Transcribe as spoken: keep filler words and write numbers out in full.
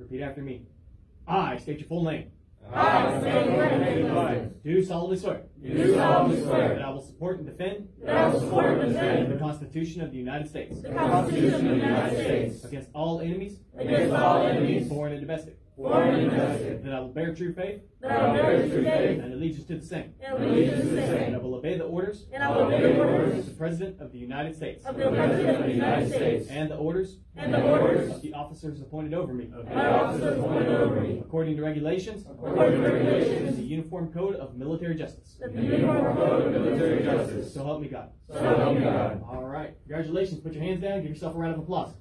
Repeat after me. I state your full name. I state your name. Do solemnly swear. Do solemnly swear. That I will support and defend. That I will support and defend. The Constitution of the United States. The Constitution of the United States. Against all enemies. Against all enemies. Foreign and domestic. Foreign and domestic. That I will bear true faith. That I will bear true faith. And allegiance to the same. And allegiance to the And I same. will obey the orders. And I will obey the orders. Of the President of the United States. Of the President of the United States. And the orders. And the orders. Of the officers appointed over me. And the officers appointed over me. According to regulations. According to And regulations. the Uniform Code of Military Justice. The Uniform Code of Military Justice. So help me God. So help me God. All right. Congratulations. Put your hands down. Give yourself a round of applause.